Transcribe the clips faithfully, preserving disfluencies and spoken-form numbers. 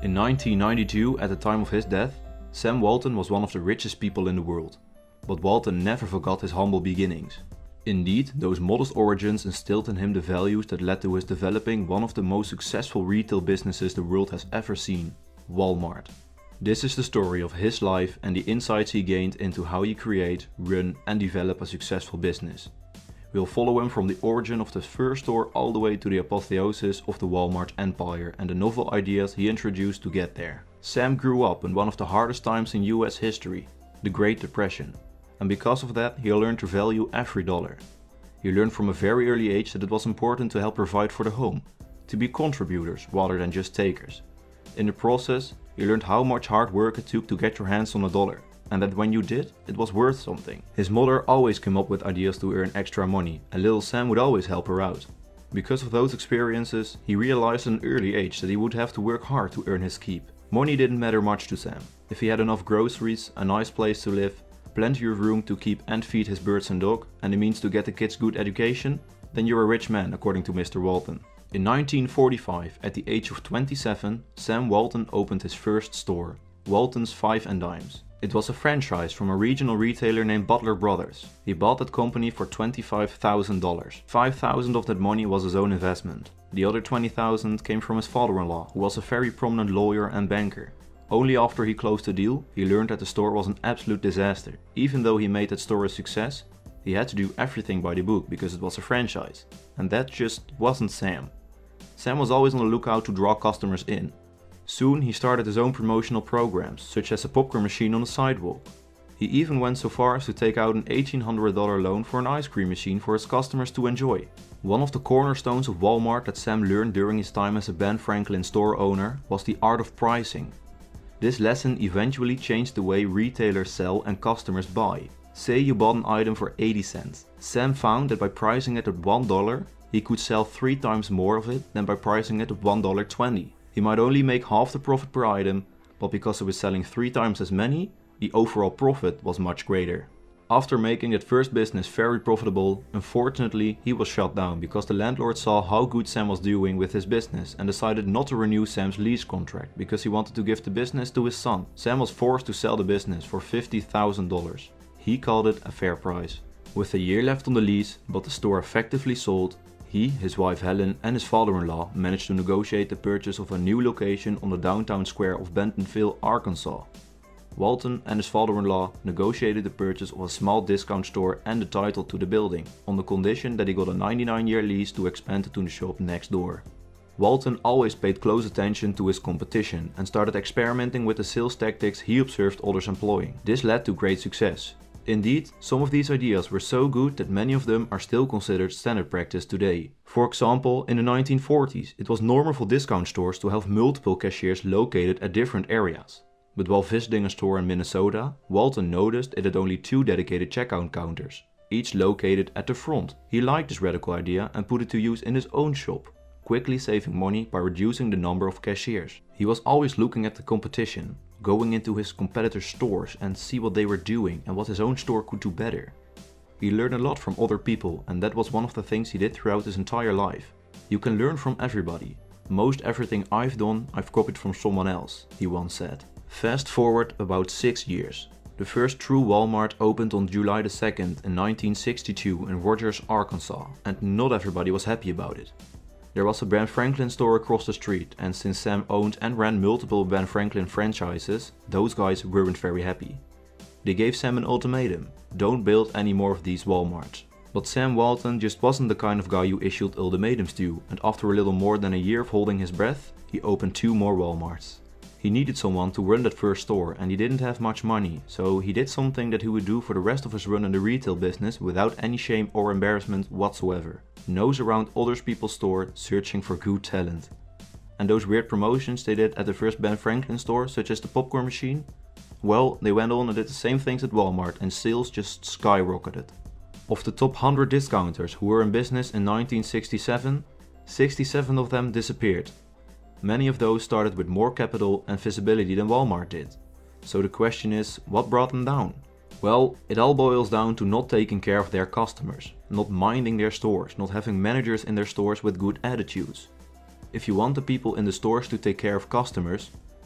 In nineteen ninety-two, at the time of his death, Sam Walton was one of the richest people in the world. But Walton never forgot his humble beginnings. Indeed, those modest origins instilled in him the values that led to his developing one of the most successful retail businesses the world has ever seen, Walmart. This is the story of his life and the insights he gained into how you create, run and develop a successful business. We'll follow him from the origin of the first store all the way to the apotheosis of the Walmart empire and the novel ideas he introduced to get there. Sam grew up in one of the hardest times in U S history, the Great Depression. And because of that, he learned to value every dollar. He learned from a very early age that it was important to help provide for the home, to be contributors rather than just takers. In the process, he learned how much hard work it took to get your hands on a dollar, and that when you did, it was worth something. His mother always came up with ideas to earn extra money, and little Sam would always help her out. Because of those experiences, he realized at an early age that he would have to work hard to earn his keep. Money didn't matter much to Sam. If he had enough groceries, a nice place to live, plenty of room to keep and feed his birds and dog, and the means to get the kids good education, then you're a rich man, according to Mister Walton. In nineteen forty-five, at the age of twenty-seven, Sam Walton opened his first store, Walton's Five and Dimes. It was a franchise from a regional retailer named Butler Brothers. He bought that company for twenty-five thousand dollars. five thousand dollars of that money was his own investment. The other twenty thousand dollars came from his father-in-law, who was a very prominent lawyer and banker. Only after he closed the deal, he learned that the store was an absolute disaster. Even though he made that store a success, he had to do everything by the book because it was a franchise. And that just wasn't Sam. Sam was always on the lookout to draw customers in. Soon he started his own promotional programs, such as a popcorn machine on the sidewalk. He even went so far as to take out an eighteen hundred dollar loan for an ice cream machine for his customers to enjoy. One of the cornerstones of Walmart that Sam learned during his time as a Ben Franklin store owner was the art of pricing. This lesson eventually changed the way retailers sell and customers buy. Say you bought an item for eighty cents. Sam found that by pricing it at one dollar, he could sell three times more of it than by pricing it at one dollar twenty. He might only make half the profit per item, but because he was selling three times as many, the overall profit was much greater. After making that first business very profitable, unfortunately he was shut down because the landlord saw how good Sam was doing with his business and decided not to renew Sam's lease contract because he wanted to give the business to his son. Sam was forced to sell the business for fifty thousand dollars. He called it a fair price. With a year left on the lease, but the store effectively sold, he, his wife Helen and his father-in-law managed to negotiate the purchase of a new location on the downtown square of Bentonville, Arkansas. Walton and his father-in-law negotiated the purchase of a small discount store and the title to the building, on the condition that he got a ninety-nine year lease to expand it to the shop next door. Walton always paid close attention to his competition and started experimenting with the sales tactics he observed others employing. This led to great success. Indeed, some of these ideas were so good that many of them are still considered standard practice today. For example, in the nineteen forties, it was normal for discount stores to have multiple cashiers located at different areas. But while visiting a store in Minnesota, Walton noticed it had only two dedicated checkout counters, each located at the front. He liked this radical idea and put it to use in his own shop, quickly saving money by reducing the number of cashiers. He was always looking at the competition, going into his competitors' stores and see what they were doing and what his own store could do better. He learned a lot from other people, and that was one of the things he did throughout his entire life. You can learn from everybody. Most everything I've done, I've copied from someone else, he once said. Fast forward about six years. The first true Walmart opened on July the second in nineteen sixty-two in Rogers, Arkansas, and not everybody was happy about it. There was a Ben Franklin store across the street, and since Sam owned and ran multiple Ben Franklin franchises, those guys weren't very happy. They gave Sam an ultimatum: don't build any more of these Walmarts. But Sam Walton just wasn't the kind of guy you issued ultimatums to, and after a little more than a year of holding his breath, he opened two more Walmarts. He needed someone to run that first store and he didn't have much money, so he did something that he would do for the rest of his run in the retail business without any shame or embarrassment whatsoever. Nose around other people's store searching for good talent. And those weird promotions they did at the first Ben Franklin store, such as the popcorn machine? Well, they went on and did the same things at Walmart and sales just skyrocketed. Of the top one hundred discounters who were in business in nineteen sixty-seven, sixty-seven of them disappeared. Many of those started with more capital and visibility than Walmart did. So the question is, what brought them down? Well, it all boils down to not taking care of their customers, not minding their stores, not having managers in their stores with good attitudes. If you want the people in the stores to take care of customers,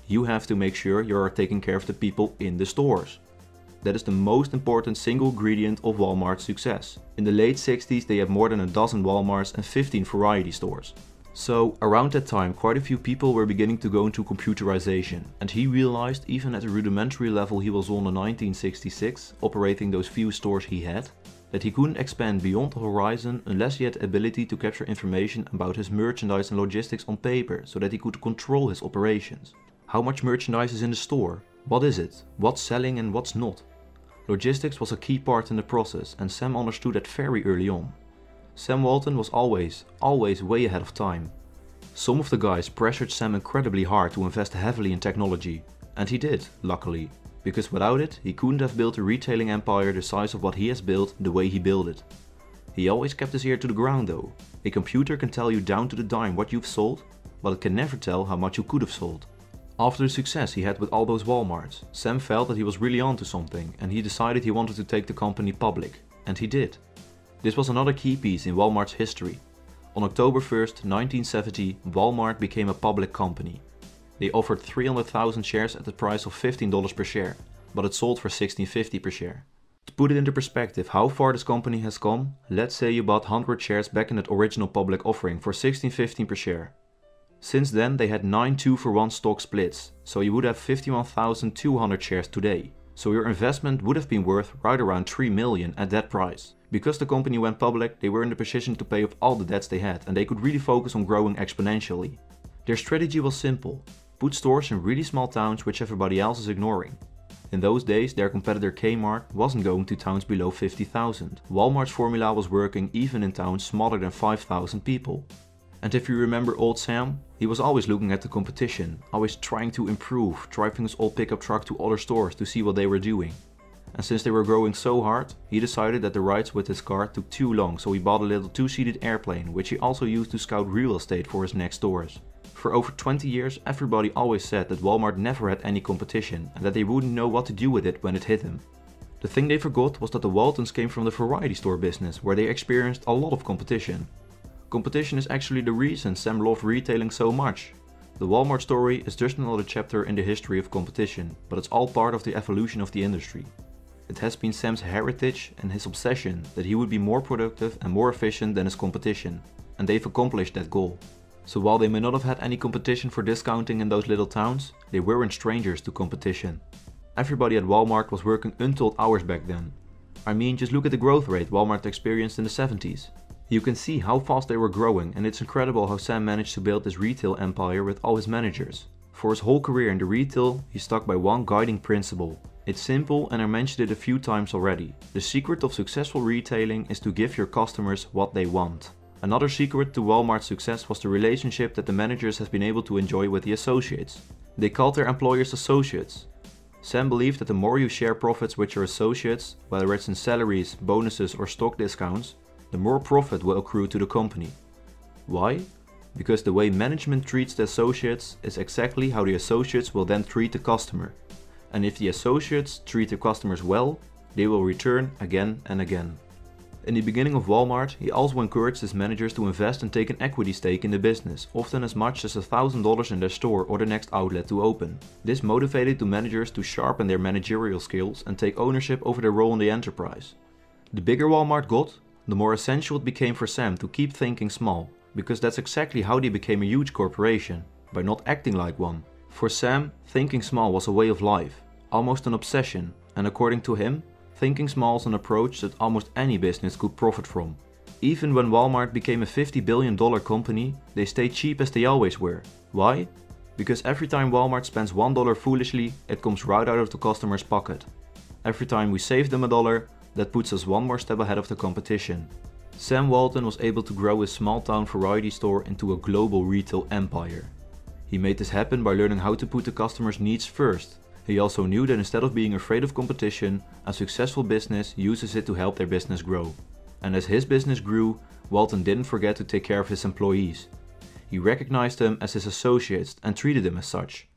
you have to make sure you are taking care of the people in the stores. That is the most important single ingredient of Walmart's success. In the late sixties they had more than a dozen Walmarts and fifteen variety stores. So around that time quite a few people were beginning to go into computerization, and he realized even at a rudimentary level he was on in nineteen sixty-six, operating those few stores he had, that he couldn't expand beyond the horizon unless he had the ability to capture information about his merchandise and logistics on paper so that he could control his operations. How much merchandise is in the store? What is it? What's selling and what's not? Logistics was a key part in the process, and Sam understood that very early on. Sam Walton was always, always way ahead of time. Some of the guys pressured Sam incredibly hard to invest heavily in technology, and he did, luckily, because without it he couldn't have built a retailing empire the size of what he has built the way he built it. He always kept his ear to the ground though. A computer can tell you down to the dime what you've sold, but it can never tell how much you could have sold. After the success he had with all those Walmarts, Sam felt that he was really onto something, and he decided he wanted to take the company public, and he did. This was another key piece in Walmart's history. On October first, nineteen seventy, Walmart became a public company. They offered three hundred thousand shares at the price of fifteen dollars per share, but it sold for sixteen fifty per share. To put it into perspective how far this company has come, let's say you bought one hundred shares back in that original public offering for sixteen fifty per share. Since then they had nine two for one stock splits, so you would have fifty-one thousand two hundred shares today. So your investment would have been worth right around three million at that price. Because the company went public, they were in the position to pay off all the debts they had, and they could really focus on growing exponentially. Their strategy was simple: put stores in really small towns which everybody else is ignoring. In those days their competitor Kmart wasn't going to towns below fifty thousand. Walmart's formula was working even in towns smaller than five thousand people. And if you remember old Sam, he was always looking at the competition, always trying to improve, driving his old pickup truck to other stores to see what they were doing. And since they were growing so hard, he decided that the rides with his car took too long, so he bought a little two-seated airplane, which he also used to scout real estate for his next stores. For over twenty years everybody always said that Walmart never had any competition and that they wouldn't know what to do with it when it hit them. The thing they forgot was that the Waltons came from the variety store business, where they experienced a lot of competition. Competition is actually the reason Sam loved retailing so much. The Walmart story is just another chapter in the history of competition, but it's all part of the evolution of the industry. It has been Sam's heritage and his obsession that he would be more productive and more efficient than his competition, and they've accomplished that goal. So while they may not have had any competition for discounting in those little towns, they weren't strangers to competition. Everybody at Walmart was working untold hours back then. I mean, just look at the growth rate Walmart experienced in the seventies. You can see how fast they were growing, and it's incredible how Sam managed to build this retail empire with all his managers. For his whole career in the retail, he stuck by one guiding principle. It's simple, and I mentioned it a few times already. The secret of successful retailing is to give your customers what they want. Another secret to Walmart's success was the relationship that the managers have been able to enjoy with the associates. They called their employers associates. Sam believed that the more you share profits with your associates, whether it's in salaries, bonuses or stock discounts, the more profit will accrue to the company. Why? Because the way management treats the associates is exactly how the associates will then treat the customer. And if the associates treat the customers well, they will return again and again. In the beginning of Walmart, he also encouraged his managers to invest and take an equity stake in the business, often as much as one thousand dollars in their store or the next outlet to open. This motivated the managers to sharpen their managerial skills and take ownership over their role in the enterprise. The bigger Walmart got, the more essential it became for Sam to keep thinking small, because that's exactly how they became a huge corporation, by not acting like one. For Sam, thinking small was a way of life, almost an obsession, and according to him, thinking small is an approach that almost any business could profit from. Even when Walmart became a fifty billion dollar company, they stayed cheap as they always were. Why? Because every time Walmart spends one dollar foolishly, it comes right out of the customer's pocket. Every time we save them a dollar, that puts us one more step ahead of the competition. Sam Walton was able to grow his small town variety store into a global retail empire. He made this happen by learning how to put the customer's needs first. He also knew that instead of being afraid of competition, a successful business uses it to help their business grow. And as his business grew, Walton didn't forget to take care of his employees. He recognized them as his associates and treated them as such.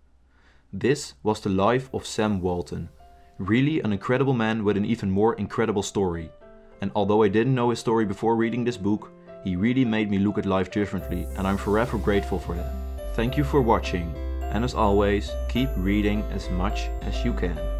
This was the life of Sam Walton. Really an incredible man with an even more incredible story. And although I didn't know his story before reading this book, he really made me look at life differently, and I'm forever grateful for that. Thank you for watching. And as always, keep reading as much as you can.